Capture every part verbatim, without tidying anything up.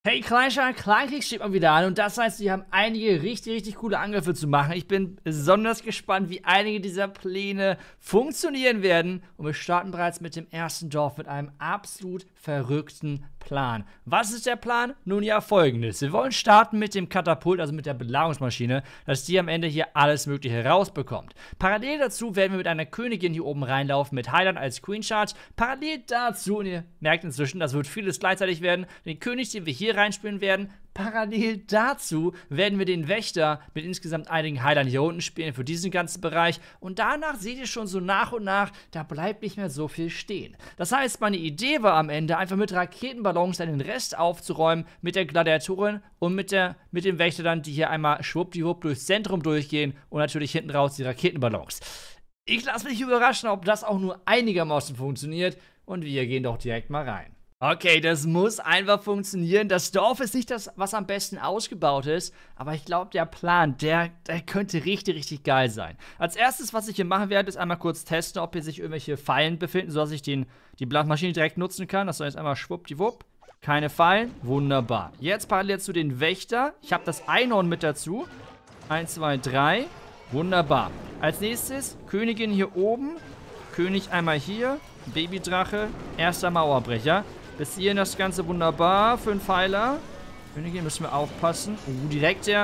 Hey Kleinschal, Kleinkrieg steht mal wieder an und das heißt, wir haben einige richtig, richtig coole Angriffe zu machen. Ich bin besonders gespannt, wie einige dieser Pläne funktionieren werden. Und wir starten bereits mit dem ersten Dorf mit einem absolut verrückten Plan. Was ist der Plan? Nun ja, folgendes. Wir wollen starten mit dem Katapult, also mit der Belagerungsmaschine, dass die am Ende hier alles Mögliche rausbekommt. Parallel dazu werden wir mit einer Königin hier oben reinlaufen, mit Highland als Queen Charge. Parallel dazu, und ihr merkt inzwischen, das wird vieles gleichzeitig werden, den König, den wir hier reinspielen werden. Parallel dazu werden wir den Wächter mit insgesamt einigen Heilern hier unten spielen für diesen ganzen Bereich. Und danach seht ihr schon so nach und nach, da bleibt nicht mehr so viel stehen. Das heißt, meine Idee war am Ende, einfach mit Raketenballons dann den Rest aufzuräumen, mit der Gladiatorin und mit, der, mit dem Wächter dann, die hier einmal schwuppdiwupp durchs Zentrum durchgehen und natürlich hinten raus die Raketenballons. Ich lasse mich überraschen, ob das auch nur einigermaßen funktioniert und wir gehen doch direkt mal rein. Okay, das muss einfach funktionieren. Das Dorf ist nicht das, was am besten ausgebaut ist, aber ich glaube, der Plan, der, der könnte richtig, richtig geil sein. Als erstes, was ich hier machen werde, ist einmal kurz testen, ob hier sich irgendwelche Fallen befinden, sodass ich den, die Blattmaschine direkt nutzen kann. Das soll jetzt einmal schwuppdiwupp. Keine Fallen. Wunderbar. Jetzt parallel zu den Wächter. Ich habe das Einhorn mit dazu. Eins, zwei, drei. Wunderbar. Als nächstes, Königin hier oben. König einmal hier. Babydrache. Erster Mauerbrecher. Bis hierhin das Ganze wunderbar. Fünf Pfeiler. Königin müssen wir aufpassen. Oh, direkt der.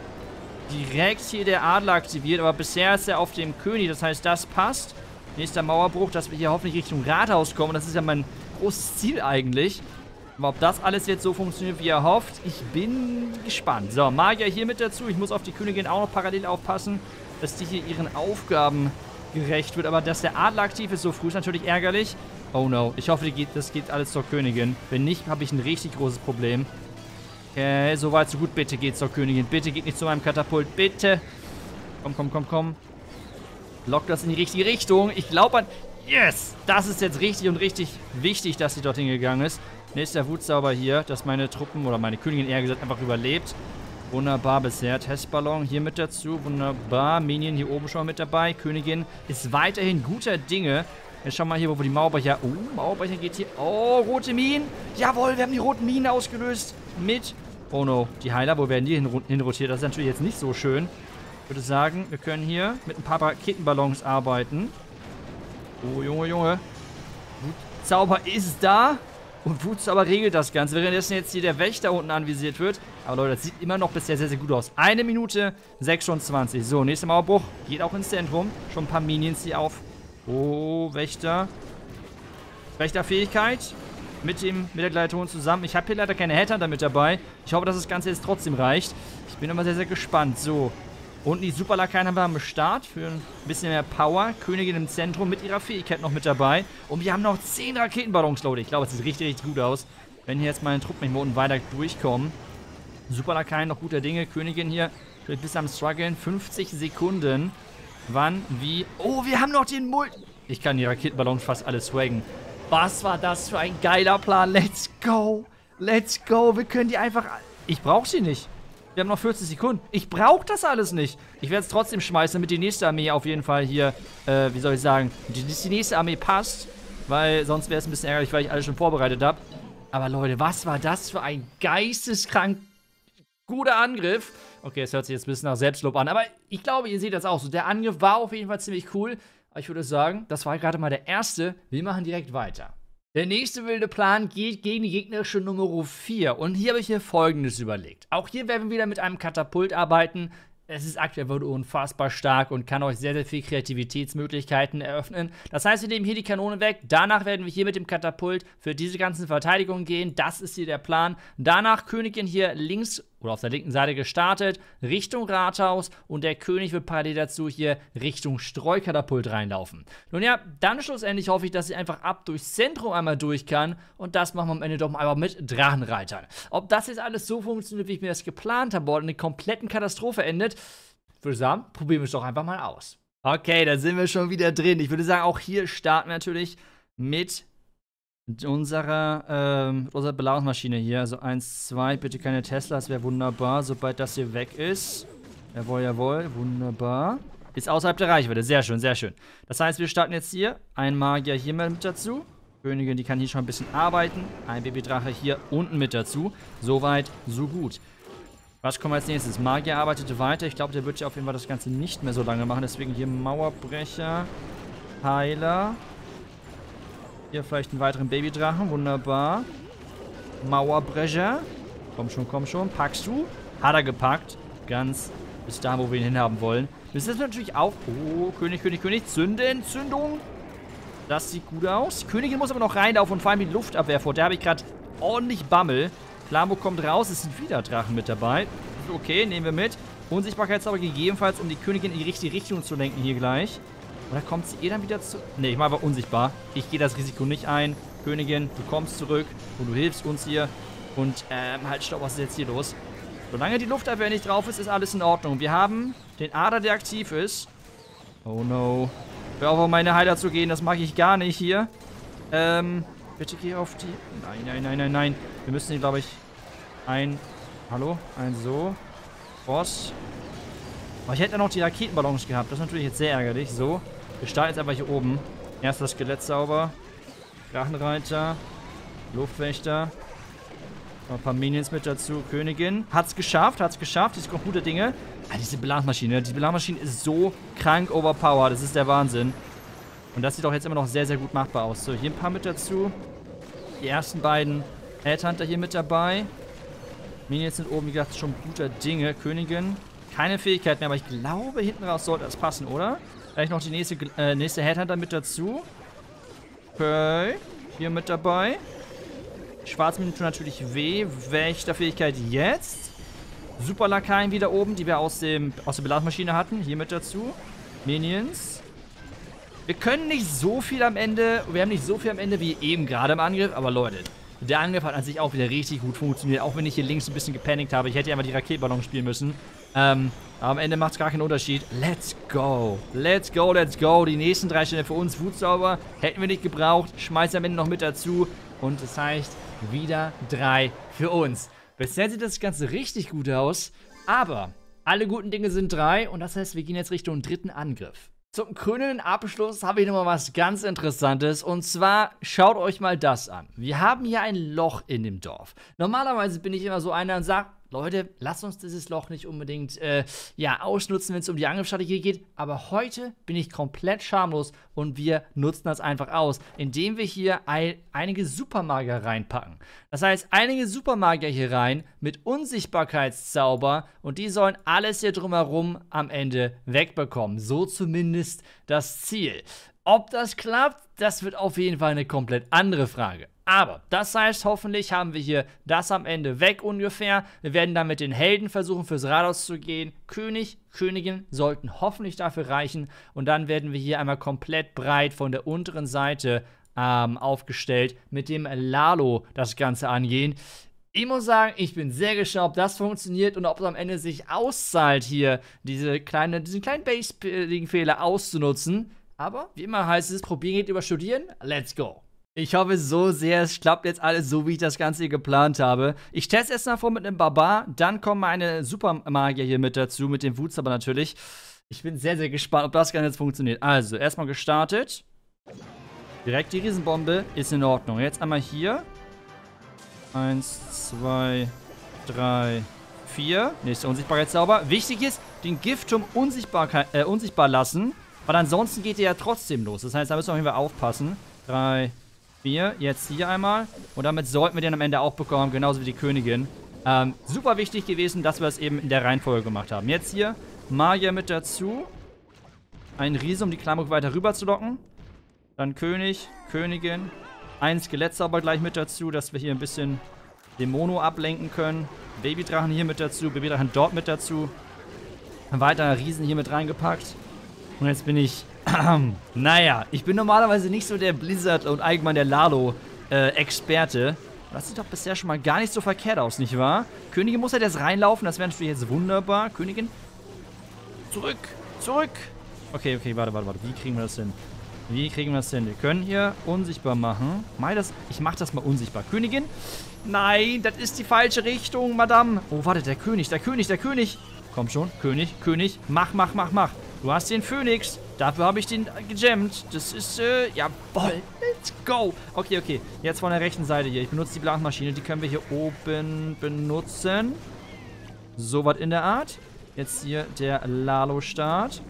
Direkt hier der Adler aktiviert. Aber bisher ist er auf dem König. Das heißt, das passt. Nächster Mauerbruch, dass wir hier hoffentlich Richtung Rathaus kommen. Das ist ja mein großes Ziel eigentlich. Aber ob das alles jetzt so funktioniert, wie er hofft, ich bin gespannt. So, Magier hier mit dazu. Ich muss auf die Königin auch noch parallel aufpassen, dass die hier ihren Aufgaben gerecht wird. Aber dass der Adler aktiv ist so früh, ist natürlich ärgerlich. Oh no, ich hoffe, geht, das geht alles zur Königin. Wenn nicht, habe ich ein richtig großes Problem. Okay, soweit, so gut. Bitte geht zur Königin. Bitte geht nicht zu meinem Katapult. Bitte. Komm, komm, komm, komm. Lock das in die richtige Richtung. Ich glaube an... Yes! Das ist jetzt richtig und richtig wichtig, dass sie dorthin gegangen ist. Nächster Wutzauber hier, dass meine Truppen, oder meine Königin eher gesagt, einfach überlebt. Wunderbar bisher. Testballon hier mit dazu. Wunderbar. Minion hier oben schon mit dabei. Königin ist weiterhin guter Dinge. Jetzt schauen wir mal hier, wo wir die Mauerbrecher... Oh, Mauerbrecher geht hier... Oh, rote Minen. Jawohl, wir haben die roten Minen ausgelöst. Mit... Oh no, die Heiler, wo werden die hin, hinrotiert? Das ist natürlich jetzt nicht so schön. Ich würde sagen, wir können hier mit ein paar Raketenballons arbeiten. Oh, Junge, Junge. Wutzauber ist da. Und Wutzauber regelt das Ganze. Währenddessen jetzt hier der Wächter unten anvisiert wird. Aber Leute, das sieht immer noch bisher sehr, sehr gut aus. Eine Minute sechsundzwanzig. So, nächster Mauerbruch. Geht auch ins Zentrum. Schon ein paar Minions hier auf... Oh, Wächter. Wächterfähigkeit. Mit, dem, mit der Gladiatorin zusammen. Ich habe hier leider keine Headhunter mit dabei. Ich hoffe, dass das Ganze jetzt trotzdem reicht. Ich bin immer sehr, sehr gespannt. So. Unten die Superlakaien haben wir am Start. Für ein bisschen mehr Power. Königin im Zentrum mit ihrer Fähigkeit noch mit dabei. Und wir haben noch zehn Raketenballons, Leute. Ich glaube, es sieht richtig, richtig gut aus. Wenn hier jetzt meine Truppen hier unten weiter durchkommen. Superlakaien noch guter Dinge. Königin hier ein bisschen am Struggeln. fünfzig Sekunden. Wann, wie... Oh, wir haben noch den Mult... Ich kann die Raketenballons fast alle swaggen. Was war das für ein geiler Plan? Let's go. Let's go. Wir können die einfach... Ich brauche sie nicht. Wir haben noch vierzig Sekunden. Ich brauche das alles nicht. Ich werde es trotzdem schmeißen, damit die nächste Armee auf jeden Fall hier... Äh, wie soll ich sagen? Die, die nächste Armee passt. Weil sonst wäre es ein bisschen ärgerlich, weil ich alles schon vorbereitet habe. Aber Leute, was war das für ein geisteskrank guter Angriff? Okay, es hört sich jetzt ein bisschen nach Selbstlob an, aber ich glaube, ihr seht das auch so. Der Angriff war auf jeden Fall ziemlich cool. Aber ich würde sagen, das war gerade mal der erste. Wir machen direkt weiter. Der nächste wilde Plan geht gegen die gegnerische Nummer vier. Und hier habe ich mir Folgendes überlegt. Auch hier werden wir wieder mit einem Katapult arbeiten. Es ist aktuell unfassbar stark und kann euch sehr, sehr viel Kreativitätsmöglichkeiten eröffnen. Das heißt, wir nehmen hier die Kanone weg. Danach werden wir hier mit dem Katapult für diese ganzen Verteidigungen gehen. Das ist hier der Plan. Danach Königin hier links oder auf der linken Seite gestartet, Richtung Rathaus. Und der König wird parallel dazu hier Richtung Streukatapult reinlaufen. Nun ja, dann schlussendlich hoffe ich, dass sie einfach ab durchs Zentrum einmal durch kann. Und das machen wir am Ende doch mal mit Drachenreitern. Ob das jetzt alles so funktioniert, wie ich mir das geplant habe, oder eine kompletten Katastrophe endet, ich würde sagen, probieren wir es doch einfach mal aus. Okay, da sind wir schon wieder drin. Ich würde sagen, auch hier starten wir natürlich mit unserer, ähm, unserer Belagerungsmaschine hier. Also eins, zwei, bitte keine Tesla, das wäre wunderbar, sobald das hier weg ist. Jawohl, jawohl, wunderbar. Ist außerhalb der Reichweite, sehr schön, sehr schön. Das heißt, wir starten jetzt hier. Ein Magier hier mit dazu. Königin, die kann hier schon ein bisschen arbeiten. Ein Babydrache hier unten mit dazu. Soweit, so gut. Was kommt als nächstes? Magier arbeitete weiter. Ich glaube, der wird ja auf jeden Fall das Ganze nicht mehr so lange machen. Deswegen hier Mauerbrecher, Heiler. Hier vielleicht einen weiteren Babydrachen. Wunderbar. Mauerbrecher. Komm schon, komm schon. Packst du? Hat er gepackt. Ganz bis da, wo wir ihn hinhaben wollen. Das ist natürlich auch... Oh, König, König, König. Zünden, Zündung. Das sieht gut aus. Die Königin muss aber noch reinlaufen und vor allem die Luftabwehr vor. Da habe ich gerade ordentlich Bammel. Klamo kommt raus. Es sind wieder Drachen mit dabei. Okay, nehmen wir mit. Unsichtbarkeitszauber gegebenenfalls, um die Königin in die richtige Richtung zu lenken hier gleich. Oder kommt sie eh dann wieder zu... Ne, ich mache aber unsichtbar. Ich gehe das Risiko nicht ein. Königin, du kommst zurück und du hilfst uns hier. Und, ähm, halt, stopp, was ist jetzt hier los? Solange die Luftabwehr nicht drauf ist, ist alles in Ordnung. Wir haben den Ader, der aktiv ist. Oh no. Hör auf, auf meine Heiler zu gehen. Das mag ich gar nicht hier. Ähm, bitte geh auf die... Nein, nein, nein, nein, nein. Wir müssen hier, glaube ich, ein... Hallo? Ein so. Boss. Aber ich hätte ja noch die Raketenballons gehabt. Das ist natürlich jetzt sehr ärgerlich. So. Wir starten jetzt einfach hier oben. Erst das Skelettzauber. Drachenreiter. Luftwächter. Noch ein paar Minions mit dazu. Königin. Hat's geschafft. Hat's geschafft. Die ist kommt gute Dinge. Ah, diese Belangmaschine. Die Belangmaschine ist so krank overpowered. Das ist der Wahnsinn. Und das sieht auch jetzt immer noch sehr, sehr gut machbar aus. So, hier ein paar mit dazu. Die ersten beiden Headhunter hier mit dabei. Minions sind oben, wie gesagt, schon guter Dinge. Königin. Keine Fähigkeit mehr, aber ich glaube, hinten raus sollte das passen, oder? Vielleicht noch die nächste, äh, nächste Headhunter mit dazu. Okay. Hier mit dabei. Schwarzminen tun natürlich weh. Wächterfähigkeit jetzt. Super Lakaien wieder oben, die wir aus, dem, aus der Belagmaschine hatten. Hier mit dazu. Minions. Wir können nicht so viel am Ende, wir haben nicht so viel am Ende wie eben gerade im Angriff, aber Leute, der Angriff hat an sich auch wieder richtig gut funktioniert, auch wenn ich hier links ein bisschen gepanikt habe. Ich hätte ja einfach die Raketenballon spielen müssen. Ähm, aber am Ende macht es gar keinen Unterschied. Let's go. Let's go, let's go. Die nächsten drei Stellen für uns. Wutzauber hätten wir nicht gebraucht. Schmeißt am Ende noch mit dazu. Und das heißt, wieder drei für uns. Bisher sieht das Ganze richtig gut aus. Aber alle guten Dinge sind drei. Und das heißt, wir gehen jetzt Richtung dritten Angriff. Zum krönenden Abschluss habe ich nochmal was ganz Interessantes. Und zwar, schaut euch mal das an. Wir haben hier ein Loch in dem Dorf. Normalerweise bin ich immer so einer und sage, Leute, lasst uns dieses Loch nicht unbedingt äh, ja, ausnutzen, wenn es um die Angriffsstrategie geht. Aber heute bin ich komplett schamlos und wir nutzen das einfach aus, indem wir hier ein, einige Supermagier reinpacken. Das heißt, einige Supermagier hier rein mit Unsichtbarkeitszauber und die sollen alles hier drumherum am Ende wegbekommen. So zumindest das Ziel. Ob das klappt, das wird auf jeden Fall eine komplett andere Frage. Aber das heißt, hoffentlich haben wir hier das am Ende weg ungefähr. Wir werden dann mit den Helden versuchen, fürs Rathaus zu gehen. König, Königin sollten hoffentlich dafür reichen. Und dann werden wir hier einmal komplett breit von der unteren Seite ähm, aufgestellt mit dem Lalo das Ganze angehen. Ich muss sagen, ich bin sehr gespannt, ob das funktioniert und ob es am Ende sich auszahlt, hier diese kleine, diesen kleinen Base-Fehler auszunutzen. Aber wie immer heißt es, probieren geht über studieren. Let's go. Ich hoffe so sehr, es klappt jetzt alles so, wie ich das Ganze hier geplant habe. Ich teste erst mal vor mit einem Barbar, dann kommen meine Supermagier hier mit dazu, mit dem Wutzauber natürlich. Ich bin sehr, sehr gespannt, ob das Ganze jetzt funktioniert. Also, erstmal gestartet. Direkt die Riesenbombe ist in Ordnung. Jetzt einmal hier. Eins, zwei, drei, vier. Nächster Unsichtbarkeitszauber. Wichtig ist, den Giftturm unsichtbar, äh, unsichtbar lassen, weil ansonsten geht der ja trotzdem los. Das heißt, da müssen wir auf jeden Fall aufpassen. Drei, vier, jetzt hier einmal. Und damit sollten wir den am Ende auch bekommen, genauso wie die Königin. Ähm, super wichtig gewesen, dass wir das eben in der Reihenfolge gemacht haben. Jetzt hier Magier mit dazu. Ein Riese, um die Klamuk weiter rüber zu locken. Dann König, Königin. Ein Skelettzauber gleich mit dazu, dass wir hier ein bisschen Dämono ablenken können. Babydrachen hier mit dazu, Babydrachen dort mit dazu. Ein weiterer Riesen hier mit reingepackt. Und jetzt bin ich... naja, ich bin normalerweise nicht so der Blizzard und allgemein der Lalo-Experte. Äh, das sieht doch bisher schon mal gar nicht so verkehrt aus, nicht wahr? Königin muss halt jetzt reinlaufen, das wäre natürlich jetzt wunderbar. Königin, zurück, zurück. Okay, okay, warte, warte, warte. Wie kriegen wir das hin? Wie kriegen wir das hin? Wir können hier unsichtbar machen. Mal das, ich mach das mal unsichtbar. Königin? Nein, das ist die falsche Richtung, Madame. Oh, warte, der König, der König, der König. Komm schon, König, König. Mach, mach, mach, mach. Du hast den Phönix. Dafür habe ich den gejammt. Das ist, äh, jawoll. Let's go. Okay, okay. Jetzt von der rechten Seite hier. Ich benutze die Blankmaschine. Die können wir hier oben benutzen. So was in der Art. Jetzt hier der Lalo-Start.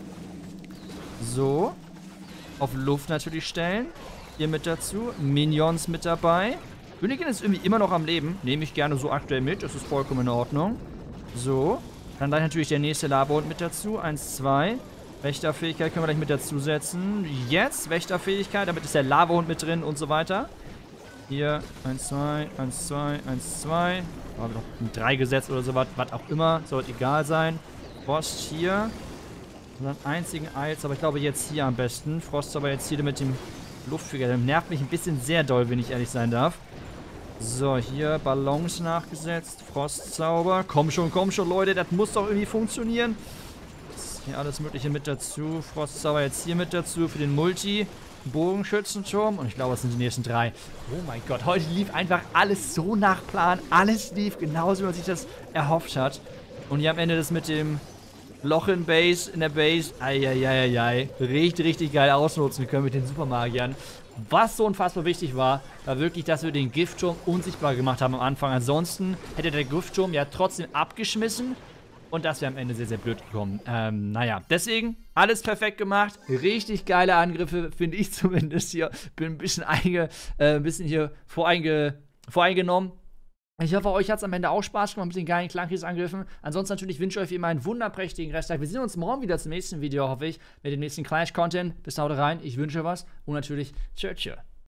So. Auf Luft natürlich stellen. Hier mit dazu. Minions mit dabei. Königin ist irgendwie immer noch am Leben. Nehme ich gerne so aktuell mit. Das ist vollkommen in Ordnung. So. Dann gleich natürlich der nächste Lava-Hund mit dazu. Eins, zwei. Wächterfähigkeit können wir gleich mit dazu setzen. Jetzt Wächterfähigkeit. Damit ist der Lava-Hund mit drin und so weiter. Hier. Eins, zwei. Eins, zwei. Eins, zwei. Da haben wir noch ein drei gesetzt oder sowas. Was auch immer. Sollte egal sein. Frost hier. Unseren einzigen Eils. Aber ich glaube jetzt hier am besten. Frost aber jetzt hier mit dem Luftfeger. Der nervt mich ein bisschen sehr doll, wenn ich ehrlich sein darf. So, hier Ballons nachgesetzt. Frostzauber. Komm schon, komm schon, Leute. Das muss doch irgendwie funktionieren. Hier alles Mögliche mit dazu. Frostzauber jetzt hier mit dazu für den Multi. Bogenschützenturm. Und ich glaube, das sind die nächsten drei. Oh mein Gott, heute lief einfach alles so nach Plan. Alles lief genauso, wie man sich das erhofft hat. Und hier am Ende das mit dem Loch in Base, in der Base. Eieieiei. Richtig, richtig geil ausnutzen können mit den Supermagiern. Was so unfassbar wichtig war, war wirklich, dass wir den Giftturm unsichtbar gemacht haben am Anfang. Ansonsten hätte der Giftturm ja trotzdem abgeschmissen. Und das wäre am Ende sehr, sehr blöd gekommen. Ähm, naja, deswegen alles perfekt gemacht. Richtig geile Angriffe, finde ich zumindest hier. Bin ein bisschen, einge, äh, ein bisschen hier voreinge, voreingenommen. Ich hoffe, euch hat es am Ende auch Spaß gemacht mit den geilen Clankys-Angriffen. Ansonsten natürlich wünsche ich euch wie immer einen wunderprächtigen Resttag. Wir sehen uns morgen wieder zum nächsten Video, hoffe ich, mit dem nächsten Clash-Content. Bis dann, haut rein. Ich wünsche was. Und natürlich, tschö, tschö.